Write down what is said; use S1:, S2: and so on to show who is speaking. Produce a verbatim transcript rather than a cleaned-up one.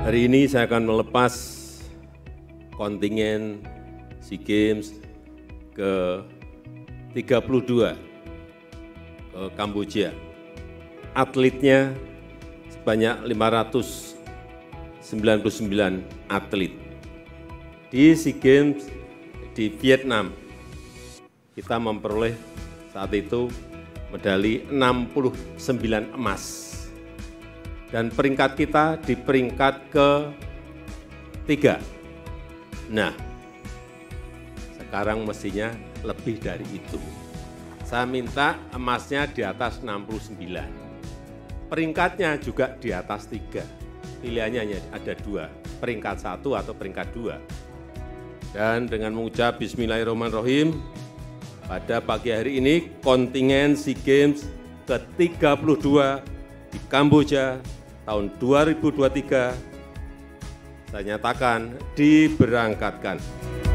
S1: Hari ini saya akan melepas kontingen SEA Games ke tiga puluh dua ke Kamboja. Atletnya sebanyak lima ratus sembilan puluh sembilan atlet. Di SEA Games di Vietnam, kita memperoleh saat itu medali enam puluh sembilan emas. Dan peringkat kita di peringkat ketiga. Nah, sekarang mestinya lebih dari itu. Saya minta emasnya di atas enam puluh sembilan. Peringkatnya juga di atas tiga. Pilihannya hanya ada dua, peringkat satu atau peringkat dua. Dan dengan mengucap Bismillahirrahmanirrahim, pada pagi hari ini kontingen SEA Games ke tiga puluh dua di Kamboja tahun dua ribu dua puluh tiga saya nyatakan diberangkatkan.